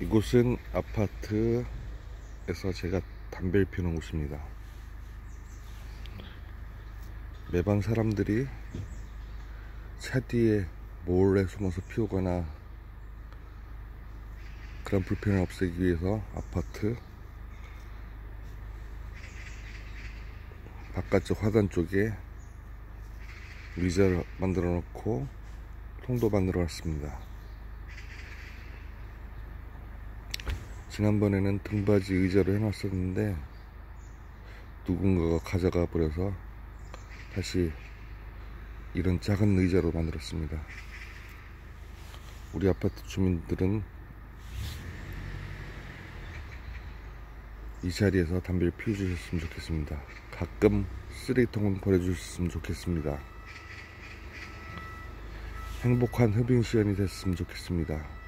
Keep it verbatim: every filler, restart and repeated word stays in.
이곳은 아파트에서 제가 담배를 피우는 곳입니다. 매번 사람들이 차 뒤에 몰래 숨어서 피우거나 그런 불편을 없애기 위해서 아파트 바깥쪽 화단 쪽에 의자를 만들어 놓고 통도 만들어 놨습니다. 지난번에는 등받이 의자로 해놨었는데 누군가가 가져가 버려서 다시 이런 작은 의자로 만들었습니다. 우리 아파트 주민들은 이 자리에서 담배를 피워주셨으면 좋겠습니다. 가끔 쓰레기통은 버려주셨으면 좋겠습니다. 행복한 흡인 시간이 됐으면 좋겠습니다.